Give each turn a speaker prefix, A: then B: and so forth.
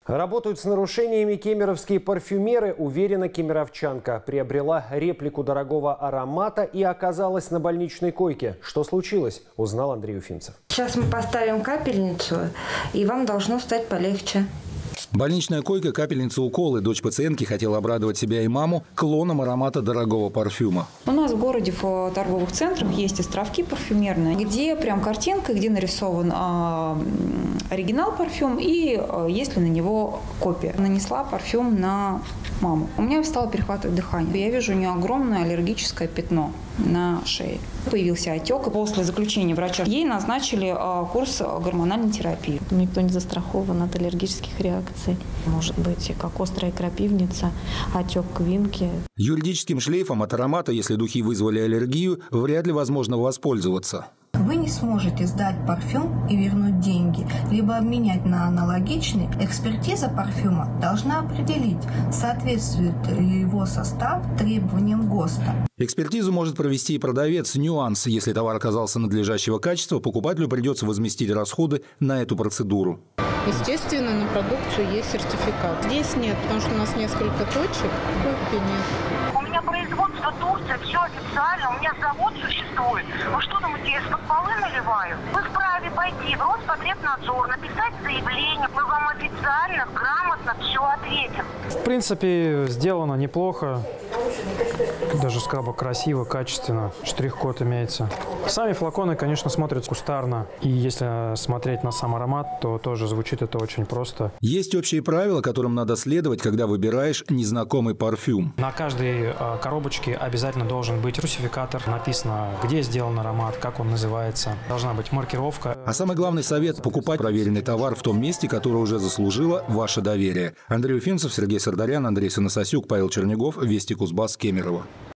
A: Работают с нарушениями кемеровские парфюмеры, уверена кемеровчанка. Приобрела реплику дорогого аромата и оказалась на больничной койке. Что случилось, узнал Андрей Уфимцев.
B: Сейчас мы поставим капельницу, и вам должно стать полегче.
C: Больничная койка, капельница, уколы. Дочь пациентки хотела обрадовать себя и маму клоном аромата дорогого парфюма.
D: У нас в городе в торговых центрах есть островки парфюмерные, где прям картинка, где нарисован оригинал парфюм и есть ли на него копия. Нанесла парфюм на маму. У меня стало перехватывать дыхание. Я вижу у нее огромное аллергическое пятно на шее. Появился отек. После заключения врача ей назначили курс гормональной терапии.
E: Никто не застрахован от аллергических реакций. Может быть, как острая крапивница, отек квинки.
C: Юридическим шлейфом от аромата, если духи вызвали аллергию, вряд ли возможно воспользоваться.
F: Вы не сможете сдать парфюм и вернуть деньги, либо обменять на аналогичный. Экспертиза парфюма должна определить, соответствует ли его состав требованиям ГОСТа.
C: Экспертизу может провести и продавец. Нюанс: если товар оказался надлежащего качества, покупателю придется возместить расходы на эту процедуру.
G: Естественно, на продукцию есть сертификат. Здесь нет, потому что у нас несколько точек, копий нет.
H: У меня производство Турция, все официально, у меня завод существует. Вы что думаете, я из-под полы наливаю? Вы вправе пойти в Роспотребнадзор, написать заявление, мы вам официально, грамотно все ответим.
I: В принципе, сделано неплохо, даже сказал, красиво, качественно, штрих-код имеется. Сами флаконы, конечно, смотрятся кустарно, и если смотреть на сам аромат, то тоже звучит это очень просто.
C: Есть общие правила, которым надо следовать, когда выбираешь незнакомый парфюм.
I: На каждой коробочке обязательно должен быть русификатор. Написано, где сделан аромат, как он называется. Должна быть маркировка.
C: А самый главный совет – покупать проверенный товар в том месте, которое уже заслужило ваше доверие. Андрей Уфимцев, Сергей Сардарян, Андрей Санасасюк, Павел Чернигов, Вести Кузбасс, Кемерово.